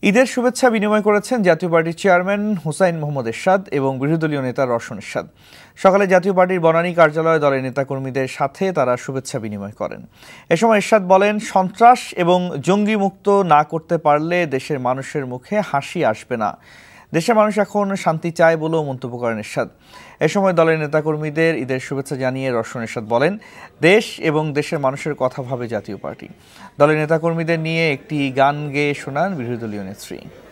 ঈদের শুভেচ্ছা বিনিময় করেছেন জাতীয় পার্টির চেয়ারম্যান মোহাম্মদ এরশাদ এবং বিরোধী দলীয় নেতা এরশাদ। সকালে জাতীয় পার্টির বনানী কার্যালয়ে দলের নেতাকর্মীদের সাথে তারা শুভেচ্ছা বিনিময় করেন। এ সময় এরশাদ বলেন, সন্ত্রাস এবং জঙ্গি মুক্ত না করতে পারলে দেশের মানুষের মুখে হাসি আসবে না। দেশের মানুষ এখন শান্তি চায় বলেও মন্তব্য করেন এরশাদ। এ সময় দলের নেতাকর্মীদের ঈদের শুভেচ্ছা জানিয়ে এরশাদ বলেন, দেশ এবং দেশের মানুষের কথা ভাবে জাতীয় পার্টি। দলের নেতাকর্মীদের নিয়ে একটি গান গেয়ে শোনান বিরোধী দলীয় নেত্রী।